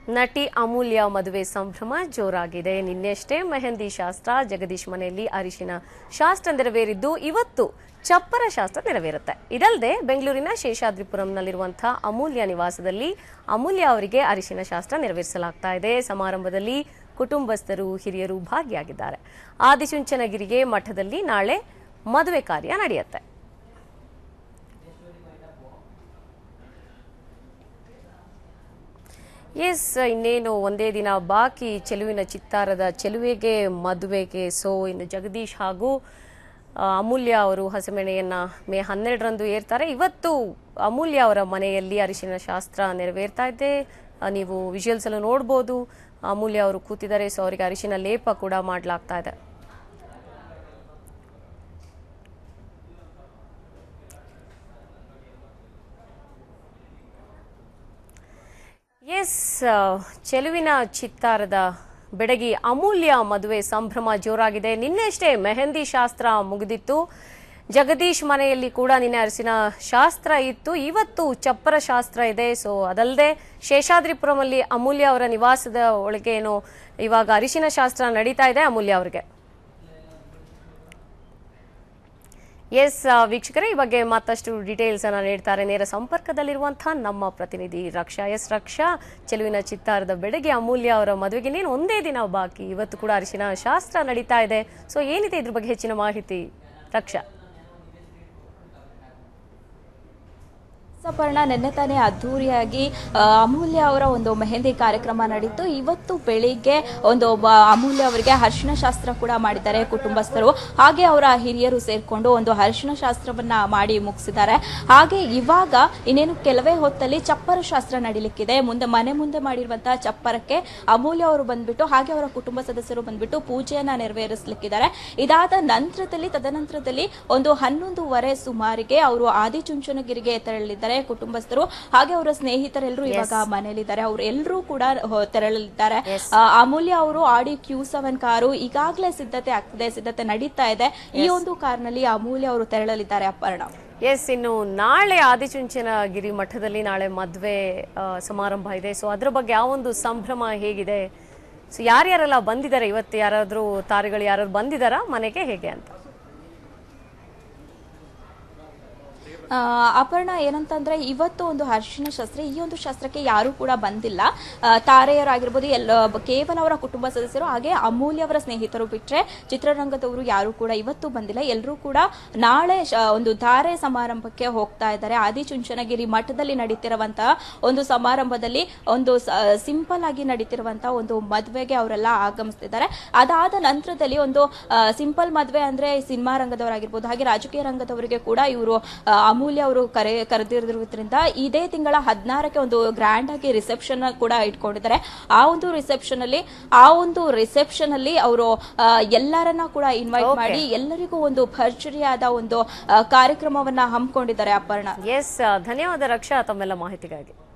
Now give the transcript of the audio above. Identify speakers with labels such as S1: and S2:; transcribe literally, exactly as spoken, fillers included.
S1: ನಟಿ ಅಮೂಲ್ಯ ಮದುವೆ ಸಂಭ್ರಮ ಜೋರಾಗಿದೆ. ನಿನ್ನೆಷ್ಟೇ ಮೆಹಂದಿ ಶಾಸ್ತ್ರ ಜಗದೀಶ್ ಮನೆಯಲ್ಲಿ ಅರಿಶಿನ ಶಾಸ್ತ್ರ ನೆರವೇರಿದ್ದು ಇವತ್ತು ಚಪ್ಪರ ಶಾಸ್ತ್ರ ನೆರವೇರುತ್ತೆ. ಇದಲ್ಲದೆ ಬೆಂಗಳೂರಿನ ಶೇಷಾದ್ರಿಪುರಂನಲ್ಲಿರುವಂತಹ ಅಮೂಲ್ಯ ನಿವಾಸದಲ್ಲಿ ಅಮೂಲ್ಯ ಅವರಿಗೆ ಅರಿಶಿನ ಶಾಸ್ತ್ರ ನೆರವೇರಿಸಲಾಗ್ತಾ ಇದೆ. ಸಮಾರಂಭದಲ್ಲಿ ಕುಟುಂಬಸ್ಥರು ಹಿರಿಯರು ಭಾಗಿಯಾಗಿದ್ದಾರೆ. ಆದಿಚುಂಚನಗಿರಿಗೆ ಮಠದಲ್ಲಿ ನಾಳೆ ಮದುವೆ ಕಾರ್ಯ ನಡೆಯುತ್ತೆ. ಎಸ್, ಇನ್ನೇನು ಒಂದೇ ದಿನ ಬಾಕಿ ಚೆಲುವಿನ ಚಿತ್ತಾರದ ಚೆಲುವೆಗೆ ಮದುವೆಗೆ. ಸೊ ಇನ್ನು ಜಗದೀಶ್ ಹಾಗೂ ಅಮೂಲ್ಯ ಅವರು ಹಸೆಮಣೆಯನ್ನ ಮೇ ಹನ್ನೆರಡರಂದು ಏರ್ತಾರೆ. ಇವತ್ತು ಅಮೂಲ್ಯ ಅವರ ಮನೆಯಲ್ಲಿ ಅರಿಶಿನ ಶಾಸ್ತ್ರ ನೆರವೇರ್ತಾ ಇದೆ. ನೀವು ವಿಜುವಲ್ಸ್ ಅಲ್ಲೂ ನೋಡ್ಬೋದು. ಅಮೂಲ್ಯ ಅವರು ಕೂತಿದ್ದಾರೆ. ಸೊ ಅವರಿಗೆ ಅರಿಶಿನ ಲೇಪ ಕೂಡ ಮಾಡಲಾಗ್ತಾ ಇದೆ. ಎಸ್, ಚೆಲುವಿನ ಚಿತ್ತಾರದ ಬೆಡಗಿ ಅಮೂಲ್ಯ ಮದುವೆ ಸಂಭ್ರಮ ಜೋರಾಗಿದೆ. ನಿನ್ನೆಷ್ಟೇ ಮೆಹಂದಿ ಶಾಸ್ತ್ರ ಮುಗಿದಿತ್ತು. ಜಗದೀಶ್ ಮನೆಯಲ್ಲಿ ಕೂಡ ನಿನ್ನೆ ಅರಿಶಿನ ಶಾಸ್ತ್ರ ಇತ್ತು. ಇವತ್ತು ಚಪ್ಪರ ಶಾಸ್ತ್ರ ಇದೆ. ಸೊ ಅದಲ್ಲದೆ ಶೇಷಾದ್ರಿಪುರಮಲ್ಲಿ ಅಮೂಲ್ಯ ಅವರ ನಿವಾಸದ ಒಳಗೆ ಏನು ಇವಾಗ ಅರಿಶಿನ ಶಾಸ್ತ್ರ ನಡೀತಾ ಇದೆ ಅಮೂಲ್ಯ ಅವರಿಗೆ. ಎಸ್ ವೀಕ್ಷಕರೇ, ಈ ಬಗ್ಗೆ ಮತ್ತಷ್ಟು ಡೀಟೇಲ್ಸ್ ಅನ್ನ ನೀಡ್ತಾರೆ ನೇರ ಸಂಪರ್ಕದಲ್ಲಿರುವಂತಹ ನಮ್ಮ ಪ್ರತಿನಿಧಿ ರಕ್ಷಾ. ಎಸ್ ರಕ್ಷಾ, ಚೆಲುವಿನ ಚಿತ್ತಾರದ ಬೆಡಗಿ ಅಮೂಲ್ಯ ಅವರ ಮದುವೆಗೆ ನೀನು ಒಂದೇ ದಿನ ಬಾಕಿ, ಇವತ್ತು ಕೂಡ ಅರಿಶಿನ ಶಾಸ್ತ್ರ ನಡೀತಾ ಇದೆ. ಸೊ ಏನಿದೆ ಇದ್ರ ಬಗ್ಗೆ ಹೆಚ್ಚಿನ ಮಾಹಿತಿ ರಕ್ಷಾ?
S2: ಸಪರ್ಣ, ನಿನ್ನೆ ತಾನೇ ಅದ್ದೂರಿಯಾಗಿ ಅಮೂಲ್ಯ ಅವರ ಒಂದು ಮೆಹಂದಿ ಕಾರ್ಯಕ್ರಮ ನಡೀತು. ಇವತ್ತು ಬೆಳಿಗ್ಗೆ ಒಂದು ಅಮೂಲ್ಯ ಅವರಿಗೆ ಅರಿಶಿನ ಶಾಸ್ತ್ರ ಕೂಡ ಮಾಡಿದ್ದಾರೆ ಕುಟುಂಬಸ್ಥರು. ಹಾಗೆ ಅವರ ಹಿರಿಯರು ಸೇರ್ಕೊಂಡು ಒಂದು ಅರಿಶಿನ ಶಾಸ್ತ್ರವನ್ನ ಮಾಡಿ ಮುಗಿಸಿದ್ದಾರೆ. ಹಾಗೆ ಇವಾಗ ಇನ್ನೇನು ಕೆಲವೇ ಹೊತ್ತಲ್ಲಿ ಚಪ್ಪರ ಶಾಸ್ತ್ರ ನಡೀಲಿಕ್ಕಿದೆ. ಮುಂದೆ ಮನೆ ಮುಂದೆ ಮಾಡಿರುವಂತಹ ಚಪ್ಪರಕ್ಕೆ ಅಮೂಲ್ಯ ಅವರು ಬಂದ್ಬಿಟ್ಟು ಹಾಗೆ ಅವರ ಕುಟುಂಬ ಸದಸ್ಯರು ಬಂದ್ಬಿಟ್ಟು ಪೂಜೆಯನ್ನ ನೆರವೇರಿಸಲಿಕ್ಕಿದ್ದಾರೆ. ಇದಾದ ನಂತರದಲ್ಲಿ ತದನಂತರದಲ್ಲಿ ಒಂದು ಹನ್ನೊಂದುವರೆ ಸುಮಾರಿಗೆ ಅವರು ಆದಿಚುಂಚನಗಿರಿಗೆ ತೆರಳಿದ್ದಾರೆ ಕುಟುಂಬಸ್ಥರು. ಹಾಗೆ ಅವರ ಸ್ನೇಹಿತರೆಲ್ಲರೂ ಇವಾಗ ಮನೆಯಲ್ಲಿದ್ದಾರೆ. ಅವರು ಎಲ್ಲರೂ ಕೂಡ ತೆರಳಲಿದ್ದಾರೆ. ಅಮೂಲ್ಯ ಅವರು ಆಡಿ ಕ್ಯೂ ಸೆವೆನ್ ಕಾರು ಈಗಾಗಲೇ ಸಿದ್ಧತೆ ಆಗ್ತಿದೆ, ಸಿದ್ಧತೆ ನಡೀತಾ ಇದೆ. ಈ ಒಂದು ಕಾರ್ನಲ್ಲಿ ಅಮೂಲ್ಯ ಅವರು ತೆರಳಲಿದ್ದಾರೆ. ಅಪರ್ಣ,
S1: ಎಸ್, ಇನ್ನು ನಾಳೆ ಆದಿಚುಂಚನಗಿರಿ ಮಠದಲ್ಲಿ ನಾಳೆ ಮದುವೆ ಸಮಾರಂಭ ಇದೆ. ಸೊ ಅದ್ರ ಬಗ್ಗೆ ಆ ಒಂದು ಸಂಭ್ರಮ ಹೇಗಿದೆ? ಸೊ ಯಾರ್ಯಾರೆಲ್ಲ ಬಂದಿದ್ದಾರೆ ಇವತ್ತು? ಯಾರಾದ್ರೂ ತಾರೆಗಳು ಯಾರಾದ್ರು ಬಂದಿದ್ದಾರಾ ಮನೆಗೆ, ಹೇಗೆ ಅಂತ?
S2: ಅಪರ್ಣ, ಏನಂತಂದ್ರೆ ಇವತ್ತು ಒಂದು ಅರಿಶಿನ ಶಾಸ್ತ್ರ, ಈ ಒಂದು ಶಾಸ್ತ್ರಕ್ಕೆ ಯಾರು ಕೂಡ ಬಂದಿಲ್ಲ. ತಾರೆಯರಾಗಿರ್ಬೋದು, ಎಲ್ಲ ಕೇವಲ ಅವರ ಕುಟುಂಬ ಸದಸ್ಯರು ಹಾಗೆ ಅಮೂಲ್ಯ ಅವರ ಸ್ನೇಹಿತರು ಬಿಟ್ರೆ ಚಿತ್ರರಂಗದವರು ಯಾರು ಕೂಡ ಇವತ್ತು ಬಂದಿಲ್ಲ. ಎಲ್ಲರೂ ಕೂಡ ನಾಳೆ ಒಂದು ತಾರೆ ಸಮಾರಂಭಕ್ಕೆ ಹೋಗ್ತಾ ಇದ್ದಾರೆ. ಆದಿಚುಂಚನಗಿರಿ ಮಠದಲ್ಲಿ ನಡೀತಿರುವಂತಹ ಒಂದು ಸಮಾರಂಭದಲ್ಲಿ ಒಂದು ಸಿಂಪಲ್ ಆಗಿ ನಡೀತಿರುವಂತಹ ಒಂದು ಮದುವೆಗೆ ಅವರೆಲ್ಲ ಆಗಮಿಸ್ತಿದ್ದಾರೆ. ಅದಾದ ನಂತರದಲ್ಲಿ ಒಂದು ಸಿಂಪಲ್ ಮದುವೆ ಅಂದ್ರೆ ಸಿನಿಮಾ ರಂಗದವರಾಗಿರ್ಬೋದು ಹಾಗೆ ರಾಜಕೀಯ ರಂಗದವರಿಗೆ ಕೂಡ ಇವರು ಅಮೂಲ್ಯ ಅವರು ಕರೆ ಕರೆದಿರೋದ್ರಿಂದ ಇದೇ ತಿಂಗಳ ಹದಿನಾರಕ್ಕೆ ಒಂದು ಗ್ರ್ಯಾಂಡ್ ಆಗಿ ರಿಸೆಪ್ಷನ್ ಕೂಡ ಇಟ್ಕೊಂಡಿದ್ದಾರೆ. ಆ ಒಂದು ರಿಸೆಪ್ಷನ್ ಅಲ್ಲಿ ಆ ಒಂದು ರಿಸೆಪ್ಷನ್ ಅಲ್ಲಿ ಅವರು ಎಲ್ಲರನ್ನ ಕೂಡ ಇನ್ವೈಟ್ ಮಾಡಿ ಎಲ್ಲರಿಗೂ ಒಂದು ಭರ್ಜರಿಯಾದ ಒಂದು ಕಾರ್ಯಕ್ರಮವನ್ನ ಹಮ್ಮಿಕೊಂಡಿದ್ದಾರೆ. ಅಪರ್ಣ,
S1: ಎಸ್, ಧನ್ಯವಾದ ರಕ್ಷಾ ತಮ್ಮೆಲ್ಲ ಮಾಹಿತಿಗಾಗಿ.